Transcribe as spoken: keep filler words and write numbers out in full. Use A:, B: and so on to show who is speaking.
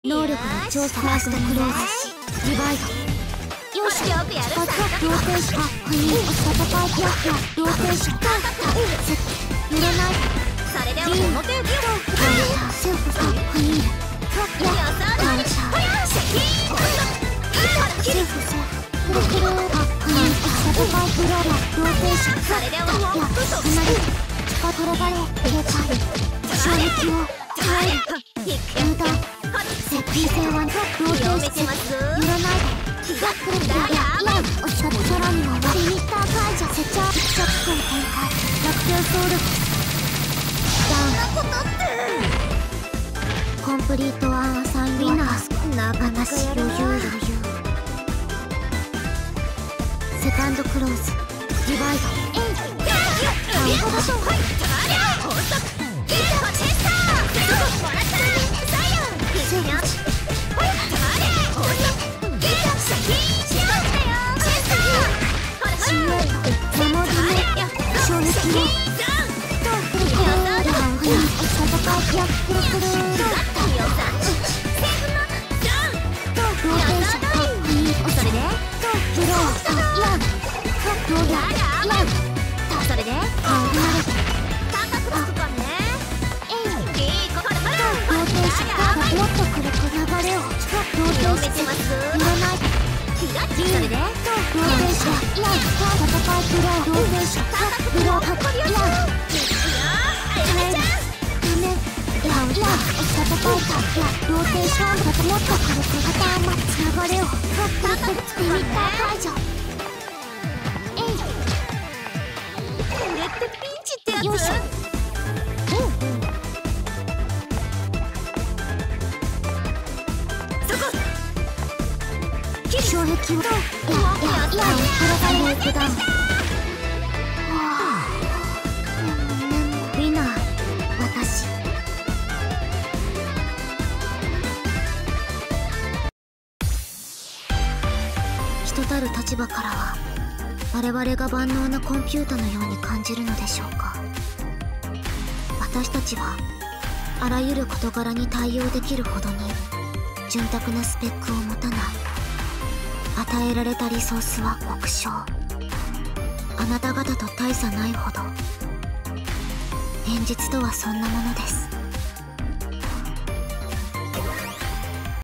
A: 能力の調査ラストクローズリバイド。よし、よくやるさ。ローテーションかっこいい。戦いキラキラローテーションかっこいい。揺れない。それでは表行くよ。カウンターセーフかっこいい。カウンターカウンターセーフセーフくるくるかっこいい。戦いクローラーローテーションそれでは離れ近転がれ警戒衝撃を耐える空断設定性はローテーション揺れない気が来るだやいやおっしゃる空にはリミッター解除接着接着点展開逆転ソウルダウンなことってコンプリートワンアサインウィナーなかなか余裕余裕セカンドクローズリバイドえいカウントだとはいタリャー高速ゲートチェスターセーフもらったサイヤンセーフはいタリャー高速ゲートシャキーシャキーチェスターほらほらシュート守り目衝撃をドンクルクルダウン戦いやクルクルセーフなダウンドンローテーションかっこいいそれでドンブローいやどうやいやそれでカウンター高くつくかねえいいいこほらほらローテーションがもっとくるく流れをローテーション揺れないそれでローテーションいや戦いブローローテーションブローかっこいいやダメダウンいや戦いかいやローテーションがもっとくるくパターンマッチ流れをくるくるリミッター解除ピンチってやつよいしょうんうんそこ衝撃をいやいやいやプロファイルエクダウンウィナー私人たる立場からは我々が万能なコンピュータのように感じるのでしょうか。私たちはあらゆる事柄に対応できるほどに潤沢なスペックを持たない。与えられたリソースは極小。あなた方と大差ないほど。現実とはそんなものです。